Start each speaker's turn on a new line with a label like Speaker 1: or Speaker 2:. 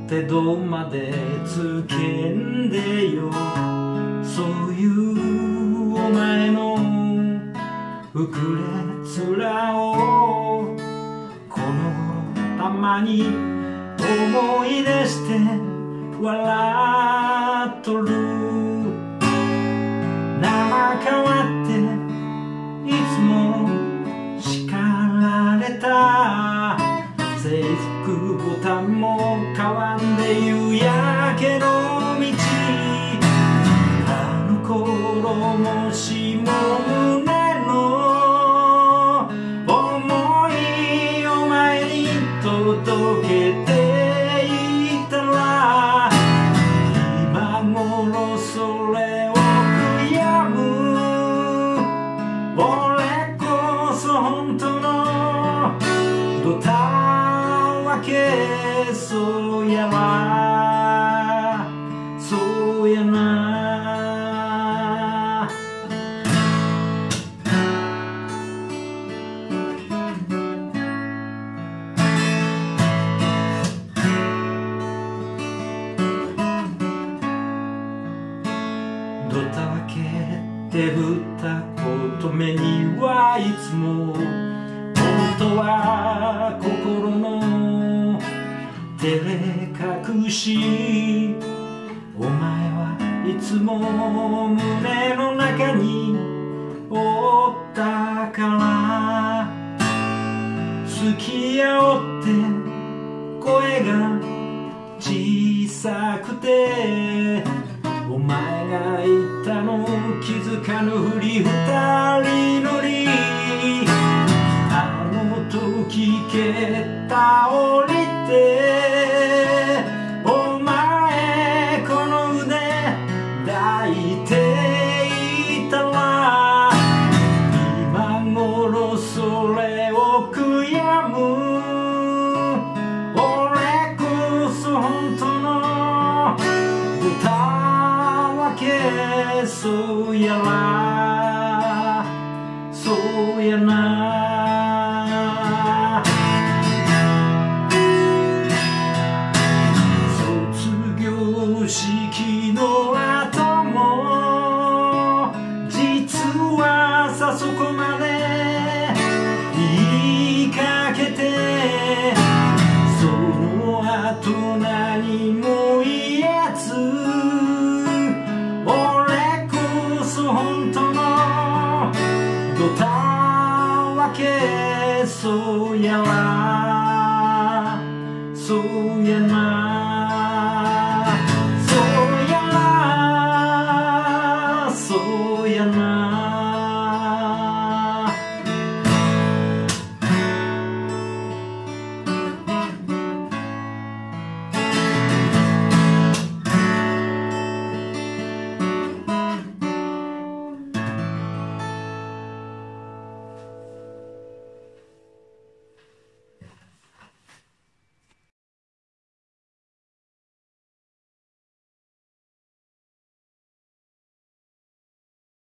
Speaker 1: 手どまでつけんでよ。そういうお前の膨れ面をこの頃たまに思い出して笑っとる。生変わっていつも叱られた。制服ボタンも変わんで夕焼けの道。あの頃もしも胸の想いお前に届けていたら、今頃それを悔やむ。俺こそ本当のドタわけ。そうやなそうやな。ドタわけってぶったこと目にはいつも本当は心の照れ隠し。お前はいつも胸の中におったから。好きやおって声が小さくて、お前が言ったの気づかぬふり二人乗り。あの時蹴った降りてお前この腕抱いていたら、今頃それを悔やむ。俺こそ本当の歌わけ。そうやなそうやな。式の後も実はさそこまで言いかけて、その後何も言えず、俺こそ本当のドタわけ。そうやなそうやな。そうやな